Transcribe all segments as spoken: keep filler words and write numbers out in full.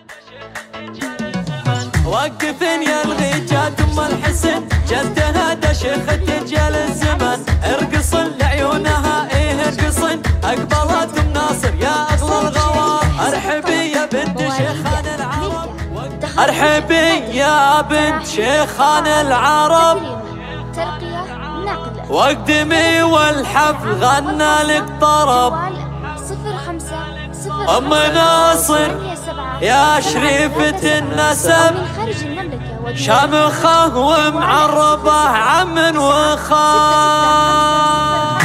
وقفن يا الغيجات ام الحسن جدها دا شيخ الدجال الزمن. ارقصن لعيونها ايه ارقصن اقبلت مناصر يا اغلى الغوار. ارحبي يا بنت شيخان العرب، ارحبي يا بنت شيخان العرب. واقدمي والحفل غنى لك طرب. ام ناصر يا شريفة النسب شامخة ومعربة عم وخال.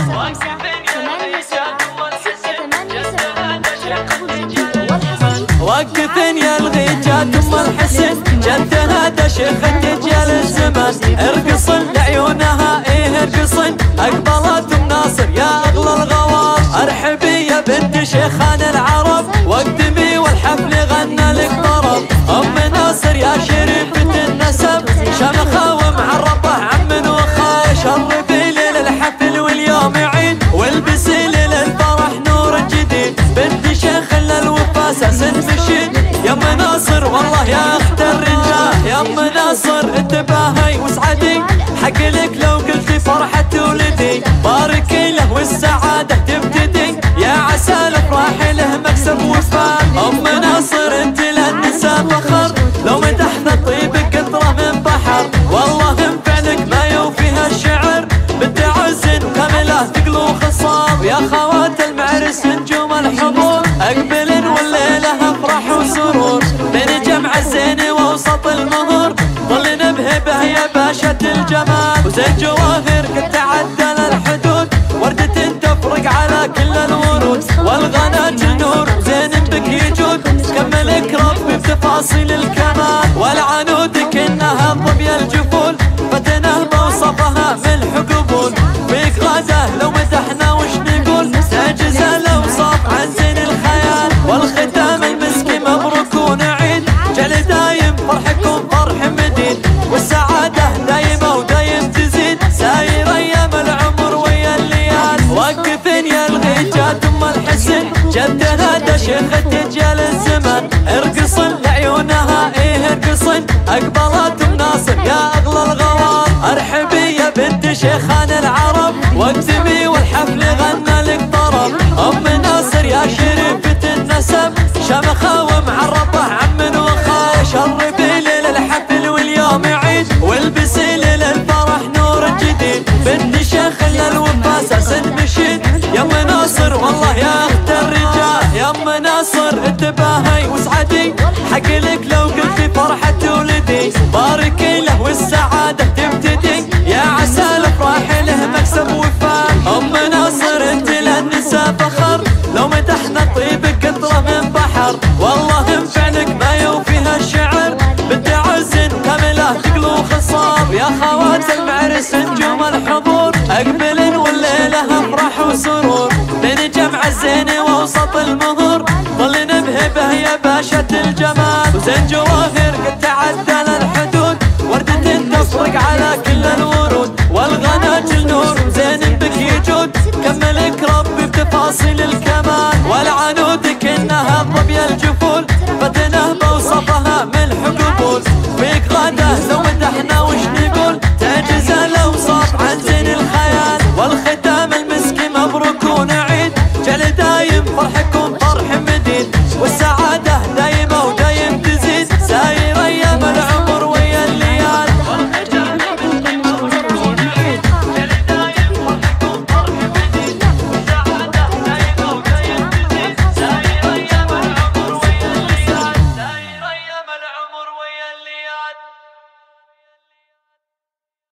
وقفن يا الغيجات ام الحسن جدها دا شيخ الدجال الزمن. ارقصن لعيونها ايه ارقصن اقبلت مناصر يا اغلى الغوار. ارحبي يا بنت شيخان العرب واقدمي والحفل غنى لك طرب. ام ناصر يا شريفة النسب شمخة ومعربة عم وخال. شرفي ليل الحفل واليوم عيد والبسي ليل الفرح نور جديد. بنت شيخ للوفا اساس المشيد يا ام ناصر والله يا اخت الرجال. يا ام ناصر انتباهي واسعدي حق لك لو قلتي فرحة ولدي. باركي له والسعادة تبتدي يا عسى الافراح له مكسب وفاء. ام ناصر انت للنساء فخر لو مدحنا طيبك قطرة من بحر. والله انفعلك ما يوفيها الشعر بنت عز كاملة ثقل وخصاب. يا خوات المعرس نجوم الحضور اقبلن والليلة افراح وسرور. بين جمع الزين ووسط المهور ظلنا بهبه يا باشا الجمال. وزين جواهر قد تعدل الحدود وردة تفرق على كل الورود. والغنات النور زين بك يجود كملك ربي بتفاصيل الكمال. والعنود كأنها ظبي الجفول فتنه بوصفها ملح قبول. فيك غاده لو مدحنا وش نقول تعجز الاوصاف عن زين الخيال. والختام المسكي مبروك ونعيد جل دايم فرحكم فرح مديد. والسعاده دايمه ودايم تزيد ساير ايام العمر ويا الليال. وقفن يا الغيجات ام الحسن جدها دا شيخ الدجال الزمن. ارقصن لعيونها ايه ارقصن اقبلت مناصر يا اغلى الغوار. ارحبي يا بنت شيخان العرب واقدمي والحفل غنى لك طرب. ام ناصر يا شريفة النسب شمخة ومعربة عم وخال. شرفي ليل الحفل واليوم عيد والبسي ليل الفرح نور جديد. بنت شيخ للوفا اساس المشيد يا ام ناصر والله يا اخت الرجال. يا ام ناصر انتباهي واسعدي حق لك لو قلتي فرحة ولدي. باركي له والسعادة تبتدي يا عسى الافراح له مكسب وفاء. ام ناصر انت للنساء فخر لو مدحنا طيبك قطرة من بحر. والله انفعلك ما يوفيها الشعر بنت عز كاملة ثقل وخصاب. يا خوات المعرس نجوم الحضور اقبلن والليلة افراح وسرور. بين جمع الزين ووسط المهور ظلنا بهبه يا باشا الجمال. وزين جواهر